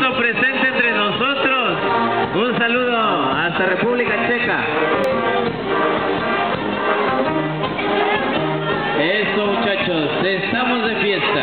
gusto presente entre nosotros. Un saludo hasta República Checa. Eso, muchachos, estamos de fiesta.